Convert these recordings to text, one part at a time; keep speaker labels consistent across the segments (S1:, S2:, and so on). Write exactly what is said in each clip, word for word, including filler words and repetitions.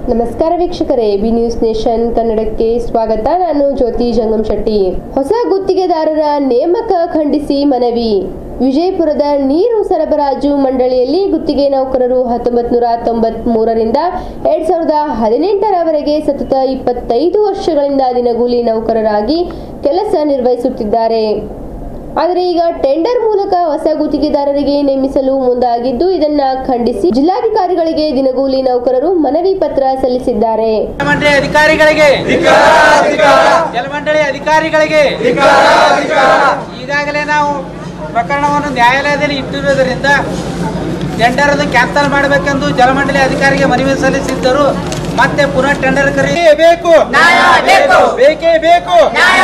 S1: ನಮಸ್ಕಾರ ವೀಕ್ಷಕರೇ, B News nation ಕನ್ನಡಕ್ಕೆ ಸ್ವಾಗತ. ನಾನು ಜ್ಯೋತಿ ಜಂಗಮ್ ಶೆಟ್ಟಿ. ಹೊಸ ಗುತ್ತಿಗೆದಾರರ ನೇಮಕ ಖಂಡಿಸಿ ಮನವಿ. ವಿಜಯಪುರದ ನೀರು ಸರಬರಾಜು ಮಂಡಳಿಯಲ್ಲಿ ಗುತ್ತಿಗೆ ನೌಕರರು ಹತ್ತೊಂಬತ್ತು ನೂರ ತೊಂಬತ್ ಮೂರರಿಂದ ಎರಡ್ ಸಾವಿರದ ಹದಿನೆಂಟರವರೆಗೆ ಸತತ ಇಪ್ಪತ್ತೈದು ವರ್ಷಗಳಿಂದ ದಿನಗೂಲಿ ನೌಕರರಾಗಿ ಕೆಲಸ ನಿರ್ವಹಿಸುತ್ತಿದ್ದಾರೆ. ಆದರೆ ಈಗ ಟೆಂಡರ್ ಮೂಲಕ ಹೊಸ ಗುತ್ತಿಗೆದಾರರಿಗೆ ನೇಮಿಸಲು ಮುಂದಾಗಿದ್ದು, ಇದನ್ನ ಖಂಡಿಸಿ ಜಿಲ್ಲಾಧಿಕಾರಿಗಳಿಗೆ ದಿನಗೂಲಿ ನೌಕರರು ಮನವಿ ಪತ್ರ ಸಲ್ಲಿಸಿದ್ದಾರೆ.
S2: ಜಲಮಂಡಳಿ ಅಧಿಕಾರಿಗಳಿಗೆ ಜಲಮಂಡಳಿ ಅಧಿಕಾರಿಗಳಿಗೆ ಈಗಾಗಲೇ ನಾವು ಪ್ರಕರಣವನ್ನು ನ್ಯಾಯಾಲಯದಲ್ಲಿ ಇಟ್ಟಿರುವುದರಿಂದ ಟೆಂಡರ್ ಅನ್ನು ಕ್ಯಾನ್ಸಲ್ ಮಾಡಬೇಕೆಂದು ಜಲಮಂಡಳಿ ಅಧಿಕಾರಿಗೆ ಮನವಿ ಸಲ್ಲಿಸಿದ್ದರು. ಮತ್ತೆ ಪುನಃ ಟೆಂಡರ್ ಕರೆಯಬೇಕು, ಬೇಕೇ ಬೇಕು.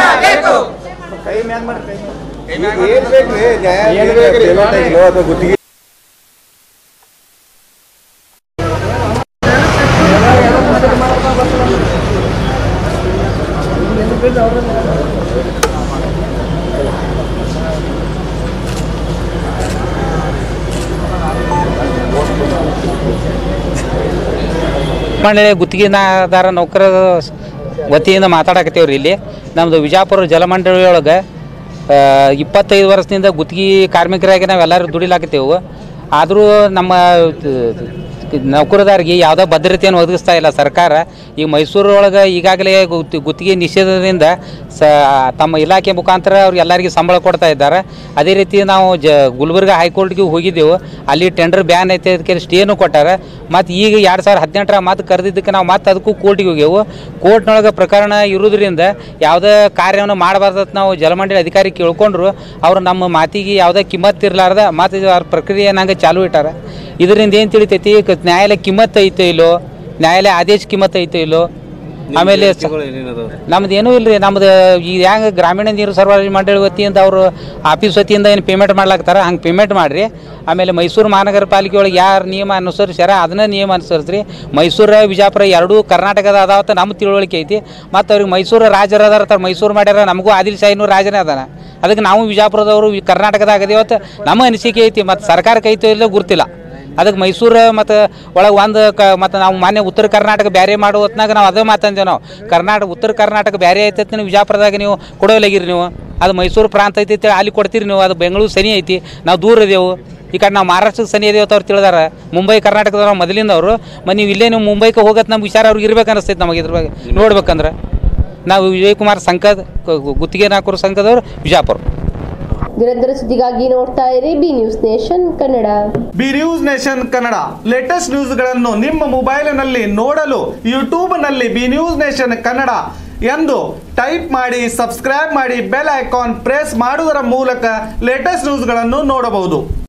S2: ಗುತ್ತಿಗೆ
S3: ಮಂಡಳಿ ಗುತ್ತಿಗೆದಾರ ನೌಕರ ವತಿಯಿಂದ ಮಾತಾಡಕತ್ತೇವ್ರಿ. ಇಲ್ಲಿ ನಮ್ಮದು ವಿಜಯಪುರ ಜಲಮಂಡಳಿಯೊಳಗೆ ಇಪ್ಪತ್ತೈದು ವರ್ಷದಿಂದ ಗುತ್ತಿಗೆ ಕಾರ್ಮಿಕರಾಗಿ ನಾವೆಲ್ಲರೂ ದುಡಿಲಾಕತ್ತೇವೆ. ಆದರೂ ನಮ್ಮ ನೌಕರದಾರಿಗೆ ಯಾವುದೋ ಭದ್ರತೆಯನ್ನು ಒದಗಿಸ್ತಾ ಇಲ್ಲ ಸರ್ಕಾರ. ಈಗ ಮೈಸೂರೊಳಗೆ ಈಗಾಗಲೇ ಗುತ್ತಿ ಗುತ್ತಿಗೆ ನಿಷೇಧದಿಂದ ಸ ತಮ್ಮ ಇಲಾಖೆ ಮುಖಾಂತರ ಅವ್ರಿಗೆ ಎಲ್ಲರಿಗೆ ಸಂಬಳ ಕೊಡ್ತಾ ಇದ್ದಾರೆ. ಅದೇ ರೀತಿ ನಾವು ಜ ಗುಲ್ಬರ್ಗ ಹೈಕೋರ್ಟ್ಗೆ ಹೋಗಿದ್ದೆವು. ಅಲ್ಲಿ ಟೆಂಡರ್ ಬ್ಯಾನ್ ಐತೆ, ಅದಕ್ಕೆ ಸ್ಟೇನು ಕೊಟ್ಟಾರೆ. ಮತ್ತು ಈಗ ಎರಡು ಸಾವಿರದ ಹದಿನೆಂಟರ ಮತ್ತೆ ಕರೆದಿದ್ದಕ್ಕೆ ನಾವು ಮತ್ತೆ ಅದಕ್ಕೂ ಕೋರ್ಟಿಗೆ ಹೋಗ್ಯವು. ಕೋರ್ಟ್ನೊಳಗೆ ಪ್ರಕರಣ ಇರೋದ್ರಿಂದ ಯಾವುದೇ ಕಾರ್ಯವನ್ನು ಮಾಡಬಾರ್ದತ್ ನಾವು ಜಲಮಂಡಳಿ ಅಧಿಕಾರಿ ಕೇಳ್ಕೊಂಡ್ರು. ಅವರು ನಮ್ಮ ಮಾತಿಗೆ ಯಾವುದೇ ಕಿಮ್ಮತ್ತು ಇರಲಾರ್ದ ಮತ್ತು ಅವ್ರ ಪ್ರಕ್ರಿಯೆ ನಂಗೆ ಚಾಲು ಇಟ್ಟಾರ. ಇದರಿಂದ ಏನು ತಿಳಿತೈತಿ, ನ್ಯಾಯಾಲಯ ಕಿಮ್ಮತ್ತು ಐತೋ ಇಲ್ಲೋ, ನ್ಯಾಯಾಲಯ ಆದೇಶ ಕಿಮ್ಮತ್ತು ಐತೋ ಇಲ್ಲೋ. ಆಮೇಲೆ ನಮ್ದು ಏನೂ ಇಲ್ಲ ರೀ. ನಮ್ದು ಈಗ ಹೆಂಗೆ ಗ್ರಾಮೀಣ ನೀರು ಸರಬರಾಜು ಮಂಡಳಿ ವತಿಯಿಂದ ಅವರು ಆಫೀಸ್ ವತಿಯಿಂದ ಏನು ಪೇಮೆಂಟ್ ಮಾಡ್ಲಾಕ್ತಾರೆ, ಹಂಗೆ ಪೇಮೆಂಟ್ ಮಾಡಿರಿ. ಆಮೇಲೆ ಮೈಸೂರು ಮಹಾನಗರ ಪಾಲಿಕೆ ಒಳಗೆ ಯಾರು ನಿಯಮ ಅನುಸರಿಸ್ಯಾರ ಅದನ್ನ ನಿಯಮ ಅನುಸರಿಸ್ರಿ. ಮೈಸೂರು ವಿಜಯಪುರ ಎರಡೂ ಕರ್ನಾಟಕದ ಅದಾವತ್ತ ನಮ್ಮ ತಿಳುವಳಿಕೆ ಐತಿ. ಮತ್ತು ಅವ್ರಿಗೆ ಮೈಸೂರು ರಾಜರು ಅದಾರ, ಮೈಸೂರು ಮಾಡ್ಯಾರ. ನಮಗೂ ಆದಿಲ್ ಶಾಹಿನೂ ರಾಜನೇ ಅದಾನ. ಅದಕ್ಕೆ ನಾವು ವಿಜಯಪುರದವರು ಕರ್ನಾಟಕದಾಗ ಅದೇವತ್ತು ನಮ್ಮ ಅನಿಸಿಕೆ ಐತಿ. ಮತ್ತು ಸರ್ಕಾರಕ್ಕೆ ಐತೋ ಇಲ್ಲೋ ಗುರ್ತಿಲ್ಲ. ಅದಕ್ಕೆ ಮೈಸೂರು ಮತ್ತು ಒಳಗೆ ಒಂದು ಕ ಮತ್ತು ನಾವು ಮಾನ್ಯ ಉತ್ತರ ಕರ್ನಾಟಕ ಬೇರೆ ಮಾಡೋ ಹೊತ್ನಾಗ ನಾವು ಅದೇ ಮಾತಂದೇವೆ. ನಾವು ಕರ್ನಾಟಕ ಉತ್ತರ ಕರ್ನಾಟಕ ಬೇರೆ ಐತೈತಿ, ನೀವು ವಿಜಯಪುರದಾಗ ನೀವು ಕೊಡೋಲಾಗಿರಿ. ನೀವು ಅದು ಮೈಸೂರು ಪ್ರಾಂತ ಐತಿ, ಅಲ್ಲಿ ಕೊಡ್ತೀರಿ ನೀವು. ಅದು ಬೆಂಗಳೂರು ಸನಿ ಐತಿ, ನಾವು ದೂರ ಇದೇವು. ಈ ಕಡೆ ನಾವು ಮಹಾರಾಷ್ಟ್ರಕ್ಕೆ ಸನಿ ಇದೇವತ್ತು ಅವ್ರು ತಿಳಿದಾರ. ಮುಂಬೈ ಕರ್ನಾಟಕದವ್ರು ಮೊದಲಿಂದವರು. ಮತ್ತು ನೀವು ಇಲ್ಲೇ ನೀವು ಮುಂಬೈಗೆ ಹೋಗೋದು ನಮ್ಮ ವಿಚಾರ ಅವ್ರಿಗೆ ಇರ್ಬೇಕು ಅನಿಸ್ತೈತೆ ನಮಗೆ. ಇದ್ರ ಬಗ್ಗೆ ನೋಡ್ಬೇಕಂದ್ರೆ ನಾವು ವಿಜಯಕುಮಾರ್ ಸಂಘದ ಗುತ್ತಿಗೆ ನೌಕರ ಸಂಘದವರು ವಿಜಯಪುರ.
S1: ನಿರಂತರ ಸುದ್ದಿಗಾಗಿ ನೋಡ್ತಾ ಇರಿ B News Nation Kannada.
S4: B News Nation Kannada latest ನ್ಯೂಸ್ಗಳನ್ನು ನಿಮ್ಮ ಮೊಬೈಲಿನಲ್ಲಿ ನೋಡಲು ಯೂಟ್ಯೂಬ್ನಲ್ಲಿ ಬಿ ನ್ಯೂಸ್ ನೇಷನ್ ಕನ್ನಡ ಎಂದು ಟೈಪ್ ಮಾಡಿ, ಸಬ್ಸ್ಕ್ರೈಬ್ ಮಾಡಿ, ಬೆಲ್ ಐಕಾನ್ ಪ್ರೆಸ್ ಮಾಡುವುದರ ಮೂಲಕ ಲೇಟೆಸ್ಟ್ ನ್ಯೂಸ್ಗಳನ್ನು ನೋಡಬಹುದು.